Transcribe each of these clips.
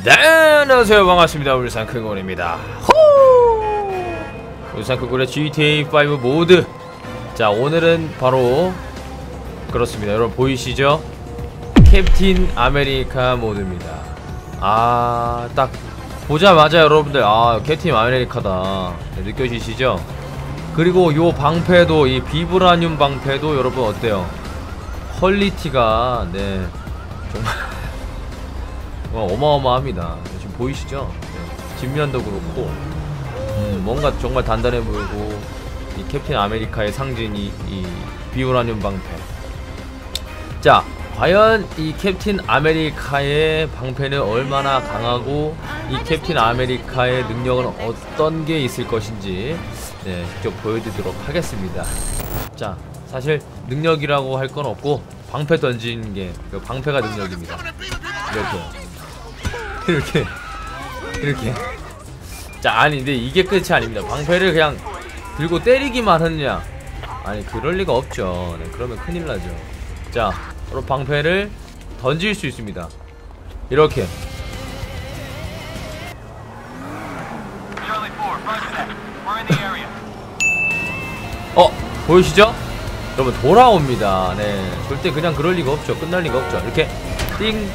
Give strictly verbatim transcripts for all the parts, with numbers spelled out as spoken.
네, 안녕하세요. 반갑습니다. 울산 크골입니다. 호! 울산 크골의 지티에이 파이브 모드. 자, 오늘은 바로 그렇습니다. 여러분 보이시죠? 캡틴 아메리카 모드입니다. 아, 딱 보자마자 여러분들 아, 캡틴 아메리카다 네, 느껴지시죠? 그리고 요 방패도, 이 비브라늄 방패도 여러분 어때요? 퀄리티가 네 정말 어, 어마어마합니다. 지금 보이시죠? 네, 뒷면도 그렇고 음, 뭔가 정말 단단해 보이고, 이 캡틴 아메리카의 상징이 이 비브라늄 방패. 자, 과연 이 캡틴 아메리카의 방패는 얼마나 강하고 이 캡틴 아메리카의 능력은 어떤 게 있을 것인지 네, 직접 보여드리도록 하겠습니다. 자, 사실 능력이라고 할 건 없고 방패 던지는 게 그 방패가 능력입니다. 이렇게 이렇게 이렇게. 자, 아니 근데 이게 끝이 아닙니다. 방패를 그냥 들고 때리기만 하느냐? 아니 그럴 리가 없죠. 네, 그러면 큰일 나죠. 자, 바로 방패를 던질 수 있습니다. 이렇게. 어, 보이시죠? 여러분 돌아옵니다. 네, 절대 그냥 그럴 리가 없죠. 끝날 리가 없죠. 이렇게 띵.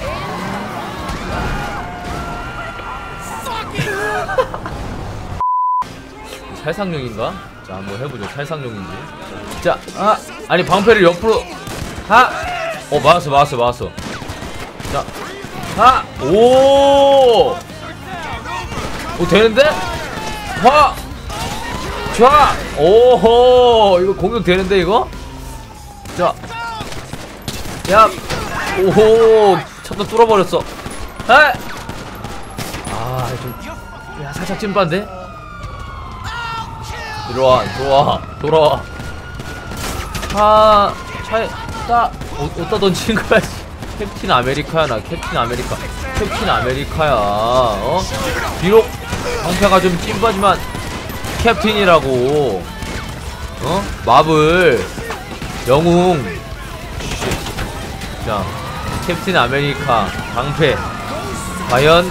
살상용인가? 자, 한번 해보죠. 살상용인지. 자, 아, 아니 방패를 옆으로 하. 어, 맞았어, 맞았어, 맞았어. 자, 하. 오, 오 되는데? 화. 좌. 오호, 이거 공격 되는데 이거? 자, 야, 오호, 첫번 뚫어버렸어. 아, 아, 좀, 야, 살짝 찐빠인데? 들어와, 들어와, 돌아와. 아, 차에, 따, 어, 어디다 던지는 거야? 캡틴 아메리카야, 나 캡틴 아메리카. 캡틴 아메리카야, 어? 비록 방패가 좀 찐빠지만 캡틴이라고. 어? 마블 영웅. 자, 캡틴 아메리카 방패 과연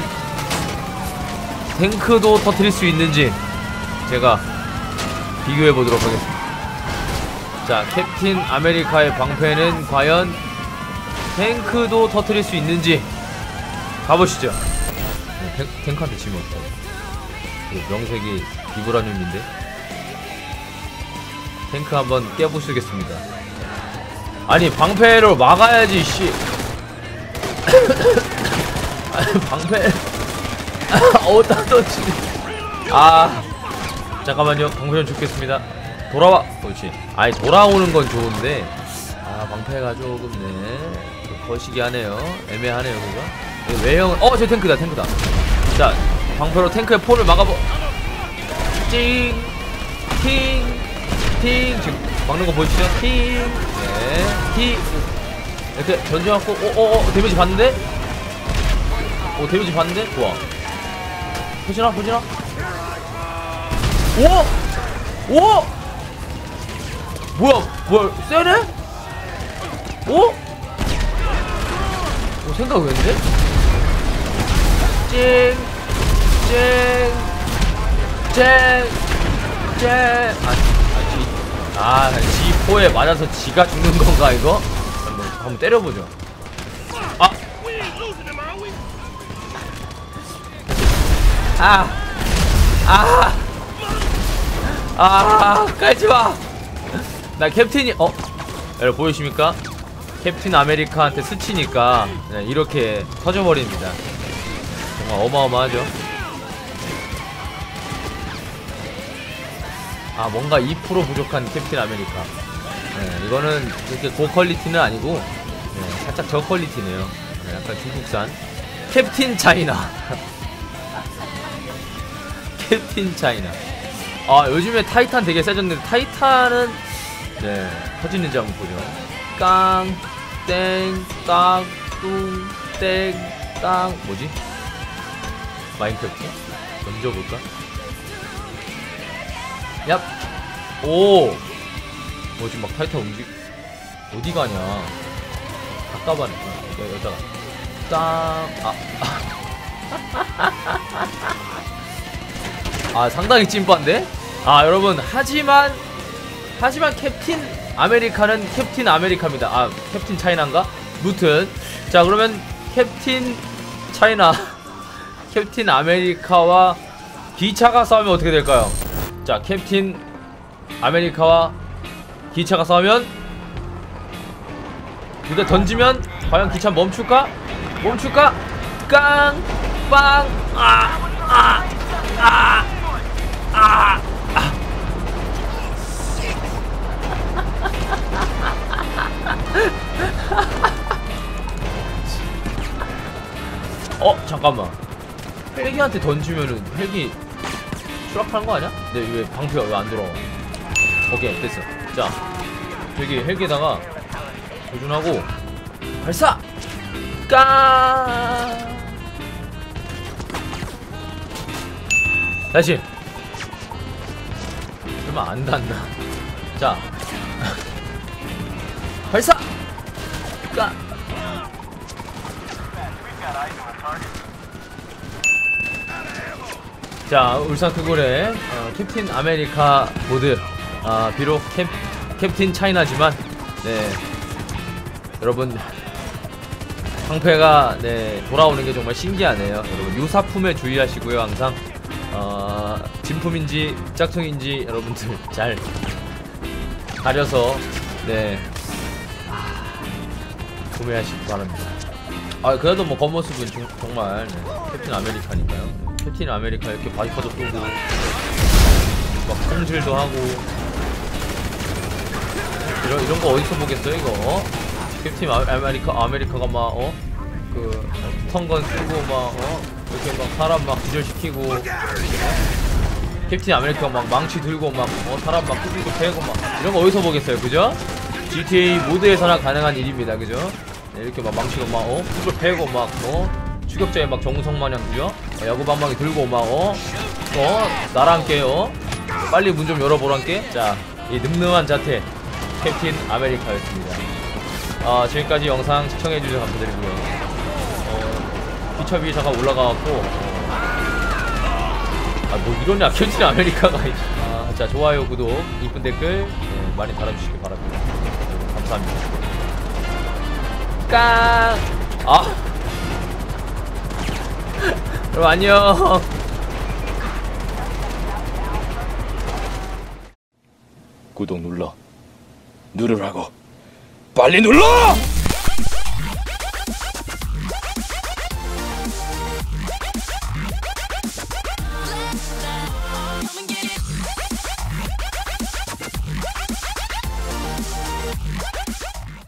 탱크도 터뜨릴 수 있는지 제가 비교해 보도록 하겠습니다. 자, 캡틴 아메리카의 방패는 과연 탱크도 터뜨릴 수 있는지 가보시죠. 탱, 탱크한테 지면 어떡해. 명색이 비브라늄인데. 탱크 한번 깨부수겠습니다. 아니 방패로 막아야지 씨. 아니 방패 어디다 던지니. 아, 잠깐만요. 방패 좀 줍겠습니다. 돌아와. 그렇지. 아니 돌아오는 건 좋은데 아, 방패가 조금 네 거시기 하네요. 애매하네요. 그거 외형은 어, 저 탱크다, 탱크다. 자, 방패로 탱크의 포를 막아보. 찡, 팅, 팅. 지금 막는 거 보이시죠? 팅, 네, 티. 이렇게 던져갖고, 오, 오, 오, 데미지 받는데? 오, 데미지 받는데? 좋아. 보시나, 보시나? 오! 오! 뭐야, 뭐야, 세네? 오? 오, 생각 왜인데? 찡, 찡, 쨍, 쨍. 아, 아, 지, 아, 지포에 맞아서 지가 죽는 건가, 이거? 한번, 한번 때려보죠. 아! 아! 아! 아! 깔지마! 나 캡틴이, 어? 여러분, 보이십니까? 캡틴 아메리카한테 스치니까, 네, 이렇게 터져버립니다. 정말 어마어마하죠? 아, 뭔가 이 퍼센트 부족한 캡틴 아메리카. 네, 이거는 이렇게 고퀄리티는 아니고 네, 살짝 저퀄리티네요. 네, 약간 중국산 캡틴 차이나. 캡틴 차이나. 아, 요즘에 타이탄 되게 세졌는데 타이탄은 네, 터지는지 한번 보죠. 깡, 땡, 깡, 뚱, 땡, 깡. 뭐지? 마인크래프트? 던져볼까? 얍! 오! 뭐 지금 막 타이탄 움직, 어디 가냐? 가까바네. 여, 여자가. 땅! 아, 아. 아 상당히 찐빠인데? 아 여러분 하지만 하지만 캡틴 아메리카는 캡틴 아메리카입니다. 아 캡틴 차이나인가? 무튼 자 그러면 캡틴 차이나 캡틴 아메리카와 기차가 싸우면 어떻게 될까요? 자 캡틴 아메리카와 기차가 싸우면 무대 던지면 과연 기차 멈출까? 멈출까? 깡! 빵! 아! 아! 아! 아! 아! 어? 잠깐만 헬기한테 던지면은 헬기 추락하는 거 아니야? 근데 왜 방패가 왜 안 돌아와? 오케이 됐어. 자 여기 헬기에다가 조준하고 발사! 까 다시 설마 안 닿나? 자 발사! 까 자 울산 크골의 어, 캡틴 아메리카 모드 아 비록 캡, 캡틴 차이나지만 네 여러분 방패가 네 돌아오는 게 정말 신기하네요. 여러분 유사품에 주의하시고요. 항상 어, 진품인지 짝퉁인지 여러분들 잘 가려서 네 구매하시기 바랍니다. 아 그래도 뭐 겉모습은 좀, 정말 네, 캡틴 아메리카니까요. 캡틴 아메리카 이렇게 바이퍼도 쏘고 막 성질도 하고 이런 이런 거 어디서 보겠어요 이거? 어? 캡틴 아, 아메리카 아메리카가 막 어? 그 턴건 쓰고 막 어? 이렇게 막 사람 막 기절시키고 어? 캡틴 아메리카가 막 망치 들고 막 어? 사람 막 후비고 패고 막 이런 거 어디서 보겠어요 그죠? 지티에이 모드에서나 가능한 일입니다 그죠? 네, 이렇게 막 망치로 막 어? 후비고 패고 막 어? 추격자에 막 정우성마냥 그죠? 어, 야구 방망이 들고 막 어? 어? 나랑 깨요 빨리 문 좀 열어보란께. 자 이 늠름한 자태 캡틴 아메리카였습니다. 아 지금까지 영상 시청해주셔서 감사드리고요. 어, 기차 위에 잠깐 올라가갖고 어, 아 뭐 이러냐 캡틴 아메리카가 아, 자 좋아요 구독 이쁜 댓글 네, 많이 달아주시기 바랍니다. 네, 감사합니다. 깡! 아 여러분 안녕. 구독 눌러 누르라고 빨리 눌러!